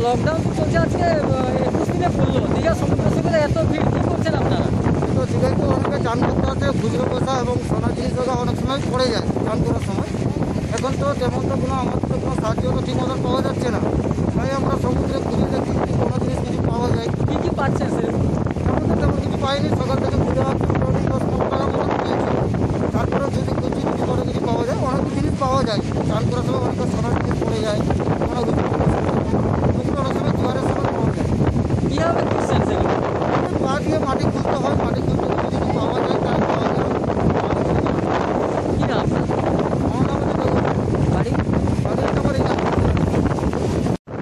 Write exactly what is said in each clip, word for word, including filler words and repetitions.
Lockdown চলছে আজকে একুশ দিনে পড়লো, দীঘা সমুদ্র সৈকতে এত ভিড়, কী করছেন আপনারা? তো দীঘায় তো অনেকে চান করতে আছে, খুচরো পয়সা এবং সোনা জিনিস অনেক সময় পড়ে যায় চান করার সময়। এখন তো তেমন তো কোনো আমাদের তো কোনো সাহায্য তো ঠিক মতো পাওয়া যাচ্ছে না, তাই আমরা সমুদ্রে খুঁজে দেখি কোনো জিনিস কিছু পাওয়া যায়। কী কী পাচ্ছেন সে? তেমন তো তেমন কিছু পাইনি, সকাল থেকে ঘুরে আসছি, মোটামুটি দশ পনেরো টাকা মতো পেয়েছি। তারপরে যদি খুঁজছি কিছু কোনো কিছু পাওয়া যায়, অনেক জিনিস পাওয়া যায় চান করার সময়, অনেক সোনার জিনিস পড়ে যায়, কোনো কিছু অনেক সময় জোয়ারের সময় পাওয়া যায়। কীভাবে খুঁজছেন সেগুলো? পা দিয়ে মাটি খুঁজতে হয়, মাটি খুঁজতে কিছু যদি পাওয়া যায় তাই পাওয়া যায়। কী নাম আপনার? আমার নাম হচ্ছে বাড়ি? বাড়ি একেবারে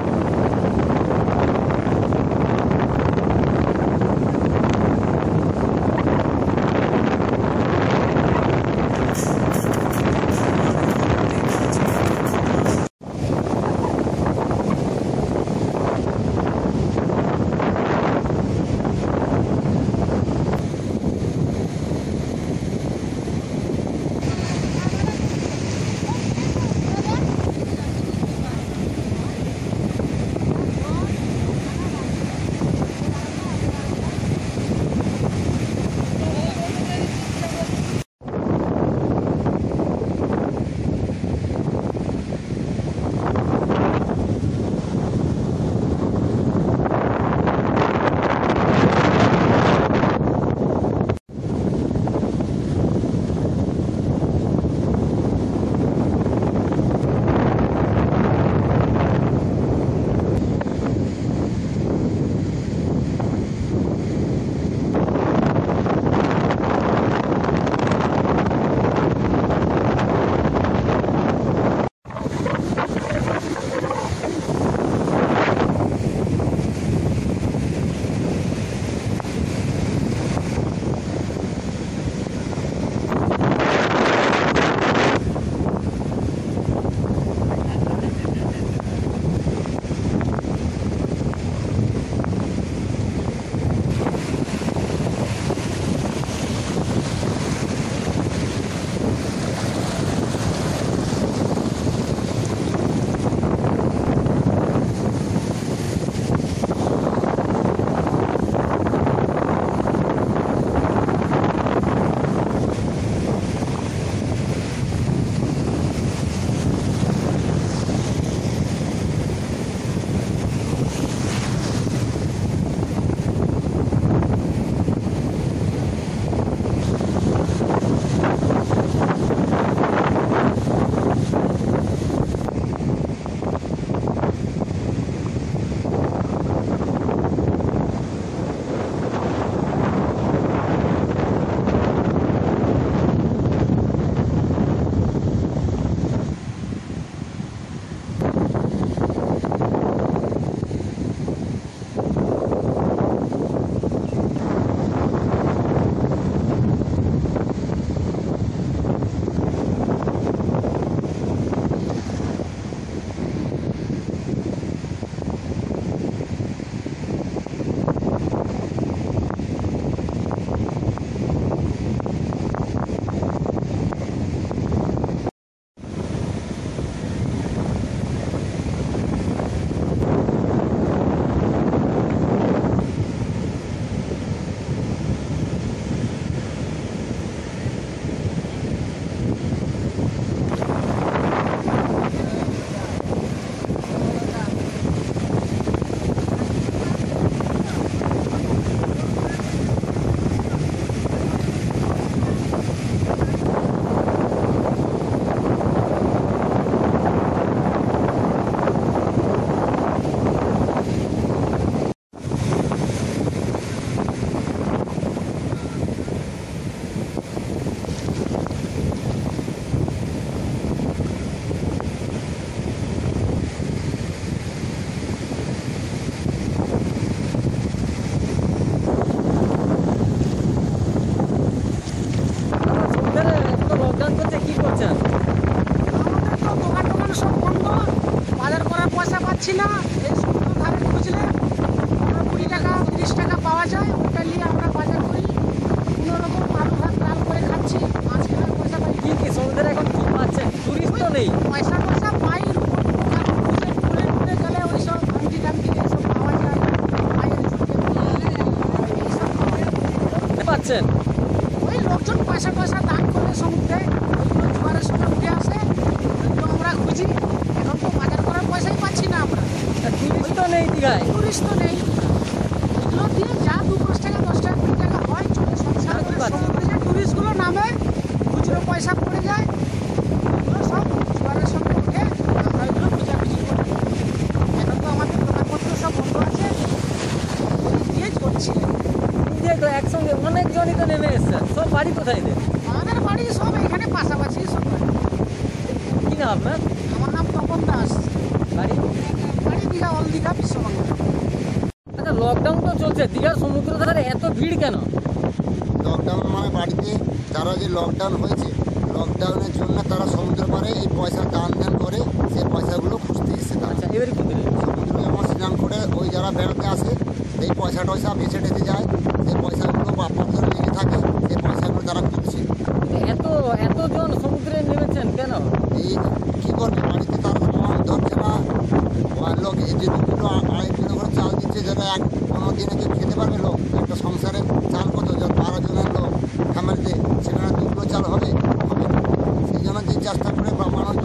পাচ্ছেন? ওই লোকজন পয়সা পয়সা দান করে সমুদ্রে, ওইগুলো জোয়ারের সময় উঠে আসে, ওইগুলো আমরা খুঁজি। এখন তো বাজার করার পয়সাই পাচ্ছি না আমরা, টুরিস্ট তো নেই দীঘায়। টুরিস্ট তো নেই। ওইগুলো দিয়ে যা দু পাঁচ টাকা দশ টাকা কুড়ি টাকা হয় চলে সংসার করে। সমুদ্রে যে টুরিস্টগুলো নামে খুচরো পয়সা পড়ে যায়, ওইগুলো সব জোয়ারের সময় উঠে আমরা ওইগুলো খোঁজাখুঁজি করি। এখন তো আমাদের দোকানপত্র সব বন্ধ আছে, ওই দিয়ে চলছে। দেখলো একসঙ্গে অনেকজনই তো নেমে এসছেন, সব বাড়ি কোথায় এদের? আমাদের বাড়ি সব এখানে পাশাপাশি সব বাড়ি। কি না আপনার আমার নাম তপন দাস, বাড়ি? বাড়ি দীঘা, অল দীঘা, বিশ্ববাংলা। আচ্ছা, লকডাউন তো চলছে, দীঘার সমুদ্র ধারে এত ভিড় কেন? লকডাউন মানে বাড়িতে যারা যে লকডাউন হয়েছে, লকডাউনের জন্য তারা সমুদ্র পাড়ে এই পয়সা দান ধ্যান করে সেই পয়সাগুলো খুঁজতে এসছে তারা। আচ্ছা, এবারে কি দিলেন? সমুদ্রে যেমন স্নান করে ওই যারা বেড়াতে আসে এই পয়সা টয়সা ভেসে টেসে যায়, সেই পয়সাগুলো বাপমাদের লেগে থাকে, সেই পয়সাগুলো তারা খুঁজছে। এত এতজন সমুদ্রে নেমেছেন কেন? এই কী করবে, বাড়িতে তার মন ধরছে না। আর লোক এই যে দু কিলো আড়াই কিলো করে চাল দিচ্ছে, যেটা এক পনেরো দিনে কেউ খেতে পারবে লোক। একটা সংসারে চাল কত, যত বারো জনের লোক ফ্যামিলিতে, সেখানে দু কিলো চাল হবে হবে না। সেই জন্য যে চেষ্টা করে বা মানুষ